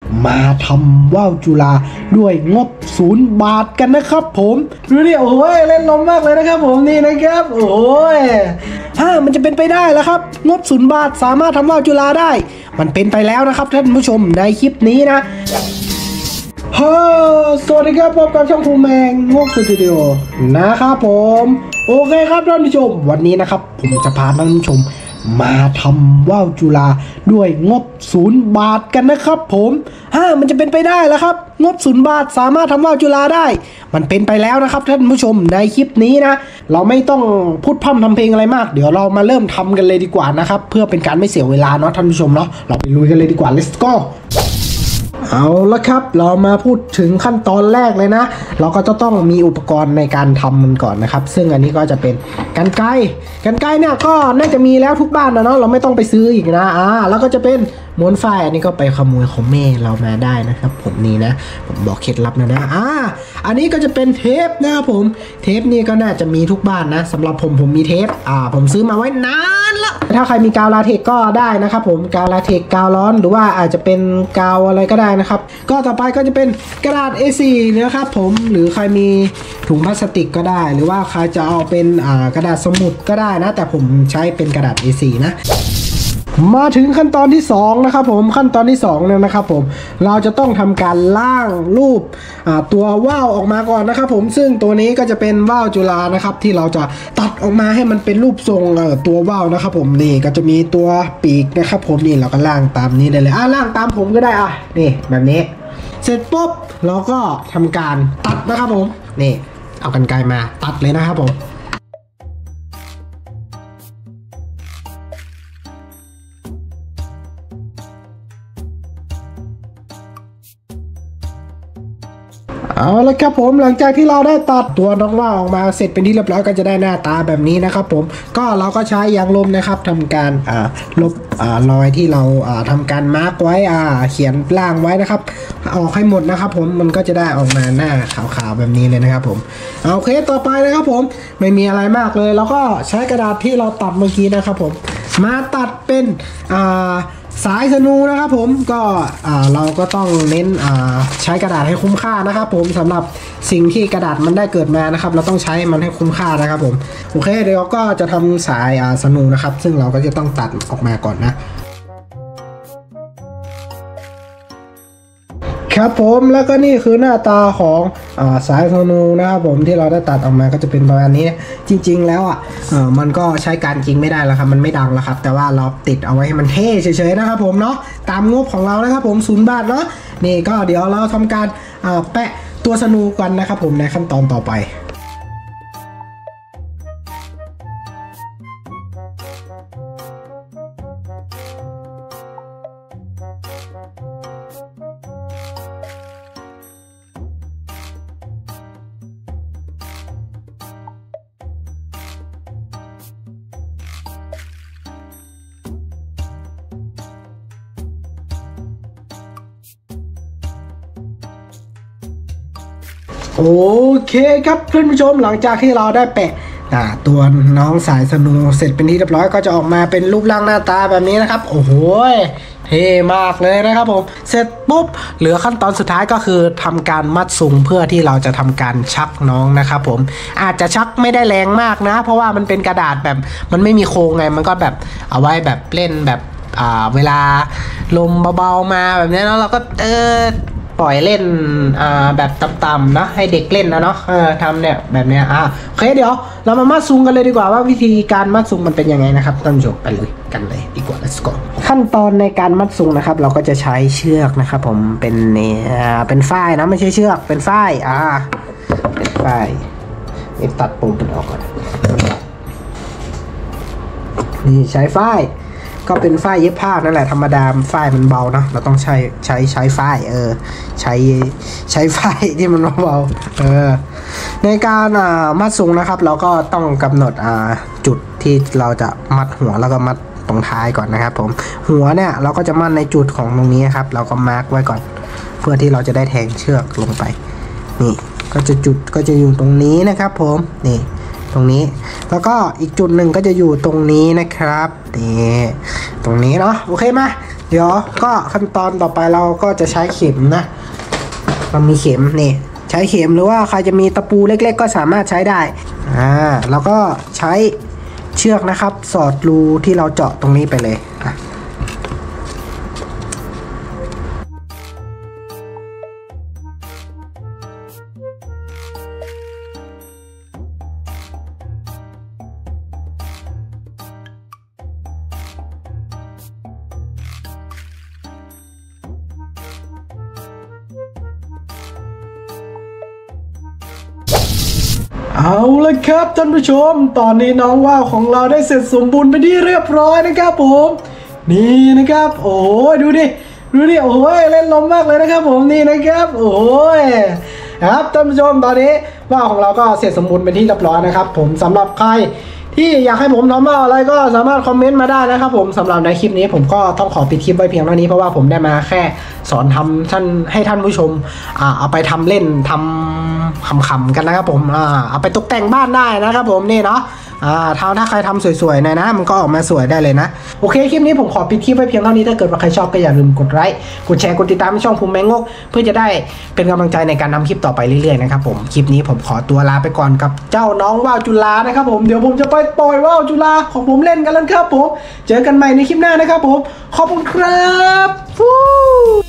มาทำว่าวจุฬาด้วยงบ0 บาทกันนะครับผมดูดิโอ้ยเล่นลมมากเลยนะครับผมนี่นะครับโอ้ยมันจะเป็นไปได้แล้วครับงบ0 บาทสามารถทำว่าวจุฬาได้มันเป็นไปแล้วนะครับท่านผู้ชมในคลิปนี้นะสวัสดีครับพบกับช่องภูมิแมงงกสตูดิโอนะครับผมโอเคครับท่านผู้ชมวันนี้นะครับผมจะพาท่านผู้ชมมาทำว่าวจุฬาด้วยงบ0 บาทกันนะครับผมมันจะเป็นไปได้แล้วครับงบ0 บาทสามารถทำว่าวจุฬาได้มันเป็นไปแล้วนะครับท่านผู้ชมในคลิปนี้นะเราไม่ต้องพูดพร่ำทำเพลงอะไรมากเดี๋ยวเรามาเริ่มทำกันเลยดีกว่านะครับเพื่อเป็นการไม่เสียเวลาเนาะท่านผู้ชมเนาะเราไปลุยกันเลยดีกว่า let's goเอาละครับเรามาพูดถึงขั้นตอนแรกเลยนะเราก็จะต้องมีอุปกรณ์ในการทำมันก่อนนะครับซึ่งอันนี้ก็จะเป็นกรรไกรเนี่ยก็น่าจะมีแล้วทุกบ้านนะเนาะเราไม่ต้องไปซื้ออีกนะแล้วก็จะเป็นม้วนฝ้ายอันนี้ก็ไปขโมยของแม่เรามาได้นะครับผมนี่นะผมบอกเคล็ดลับนะอันนี้ก็จะเป็นเทปนะครับผมเทปนี่ก็น่าจะมีทุกบ้านนะสำหรับผมมีเทปผมซื้อมาไว้นานละถ้าใครมีกาวลาเทคก็ได้นะครับผมกาวลาเทคกาวร้อนหรือว่าอาจจะเป็นกาวอะไรก็ได้นะครับก็ต่อไปก็จะเป็นกระดาษ A4 นะครับผมหรือใครมีถุงพลาสติกก็ได้หรือว่าใครจะเอาเป็นกระดาษสมุดก็ได้นะแต่ผมใช้เป็นกระดาษ A4 นะมาถึงขั้นตอนที่2นะครับผมขั้นตอนที่2เนี่ยนะครับผมเราจะต้องทำการล่างรูปตัวว่าวออกมาก่อนนะครับผมซึ่งตัวนี้ก็จะเป็นว่าวจุฬานะครับที่เราจะตัดออกมาให้มันเป็นรูปทรงตัวว่าวนะครับผมนี่ก็จะมีตัวปีกนะครับผมนี่เราก็ล่างตามนี้ได้เลยล่างตามผมก็ได้นี่แบบนี้เสร็จปุ๊บเราก็ทำการตัดนะครับผมนี่เอากรรไกรมาตัดเลยนะครับผมเอาละครับผมหลังจากที่เราได้ตัดตัวน้องว่าวออกมาเสร็จเป็นที่เรียบร้อยก็จะได้หน้าตาแบบนี้นะครับผมก็เราก็ใช้ยางลมนะครับทำการลบรอยที่เราทำการมาร์กไว้เขียนล่างไว้นะครับออกให้หมดนะครับผมมันก็จะได้ออกมาหน้าขาวๆแบบนี้เลยนะครับผมโอเคต่อไปนะครับผมไม่มีอะไรมากเลยเราก็ใช้กระดาษที่เราตัดเมื่อกี้นะครับผมมาตัดเป็นสายธนูนะครับผมก็เราก็ต้องเน้นใช้กระดาษให้คุ้มค่านะครับผมสำหรับสิ่งที่กระดาษมันได้เกิดมานะครับเราต้องใช้มันให้คุ้มค่านะครับผมโอเคเดี๋ยวก็จะทำสายธนูนะครับซึ่งเราก็จะต้องตัดออกมาก่อนนะครับผมแล้วก็นี่คือหน้าตาของสายธนูนะครับผมที่เราได้ตัดออกมาก็จะเป็นประมาณนี้จริงๆแล้วมันก็ใช้การยิงไม่ได้แล้วครับมันไม่ดังแล้วครับแต่ว่าเราติดเอาไว้ให้มันเท่เฉยๆนะครับผมเนาะตามงบของเรานะครับผม0 บาทเนาะนี่ก็เดี๋ยวเราทำการแปะตัวธนูกันนะครับผมในขั้นตอนต่อไปโอเคครับเพื่อนผู้ชมหลังจากที่เราได้แปะตัวน้องสายธนูเสร็จเป็นที่เรียบร้อยก็จะออกมาเป็นรูปร่างหน้าตาแบบนี้นะครับโอ้โหเท่มากเลยนะครับผมเสร็จปุ๊บเหลือขั้นตอนสุดท้ายก็คือทำการมัดซุงเพื่อที่เราจะทำการชักน้องนะครับผมอาจจะชักไม่ได้แรงมากนะเพราะว่ามันเป็นกระดาษแบบมันไม่มีโครงไงมันก็แบบเอาไว้แบบเล่นแบบเวลาลมเบาๆมาแบบนี้แล้วเราก็ปล่อยเล่นแบบต่ำๆนะให้เด็กเล่นนะเนาะทำเนี่ยแบบเนี้ยโอเคเดี๋ยวเรามามัดซุงกันเลยดีกว่าว่าวิธีการมัดซุงมันเป็นยังไงนะครับท่านผู้ชมไปเลยกันเลยดีกว่า let's go ขั้นตอนในการมัดซุงนะครับเราก็จะใช้เชือกนะครับผมเป็นฝ้ายนะไม่ใช่เชือกเป็นฝ้ายเป็นฝ้ายนี่ตัดปุ่มออกก่อนนี่ใช้ฝ้ายก็เป็นฝ้ายเย็บผ้านั่นแหละธรรมดาฝ้ายมันเบานะเราต้องใช้ฝ้ายใช้ฝ้ายที่มันเบาในการมัดซุงนะครับเราก็ต้องกำหนดจุดที่เราจะมัดหัวแล้วก็มัดตรงท้ายก่อนนะครับผมหัวเนี่ยเราก็จะมัดในจุดของตรงนี้ครับเราก็มาร์กไว้ก่อนเพื่อที่เราจะได้แทงเชือกลงไปนี่ก็จะจุดก็จะอยู่ตรงนี้นะครับผมนี่ตรงนี้แล้วก็อีกจุดหนึ่งก็จะอยู่ตรงนี้นะครับนี่ตรงนี้เนาะโอเคมาเดี๋ยวก็ขั้นตอนต่อไปเราก็จะใช้เข็มนะเรามีเข็มนี่ใช้เข็มหรือว่าใครจะมีตะปูเล็กๆก็สามารถใช้ได้แล้วก็ใช้เชือกนะครับสอดรูที่เราเจาะตรงนี้ไปเลยเอาละครับท่านผู้ชมตอนนี้น้องว่าวของเราได้เสร็จสมบูรณ์ไปที่เรียบร้อยนะครับผมนี่นะครับโอ้ยดูดิโอ้ยเล่นลมมากเลยนะครับผมนี่นะครับโอ้ยครับท่านผู้ชมตอนนี้ว่าวของเราก็เสร็จสมบูรณ์เป็นที่เรียบร้อยนะครับผมสำหรับใครที่อยากให้ผมทำอะไรก็สามารถคอมเมนต์มาได้นะครับผมสำหรับในคลิปนี้ผมก็ต้องขอปิดคลิปไว้เพียงเท่านี้เพราะว่าผมได้มาแค่สอนทำให้ท่านผู้ชมเอาไปทำเล่นทำขำๆกันนะครับผมเอาไปตกแต่งบ้านได้นะครับผมนี่เนาะถ้าใครทำสวยๆหน่อยนะมันก็ออกมาสวยได้เลยนะโอเคคลิปนี้ผมขอปิดคลิปไว้เพียงเท่านี้ถ้าเกิดว่าใครชอบก็อย่าลืมกดไลค์กดแชร์กดติดตามช่องภูมิแมงงกเพื่อจะได้เป็นกำลังใจในการทำคลิปต่อไปเรื่อยๆนะครับผมคลิปนี้ผมขอตัวลาไปก่อนกับเจ้าน้องว่าวจุฬานะครับผมเดี๋ยวผมจะไปปล่อยว่าวจุฬาของผมเล่นกันแล้วครับผมเจอกันใหม่ในคลิปหน้านะครับผมขอบคุณครับ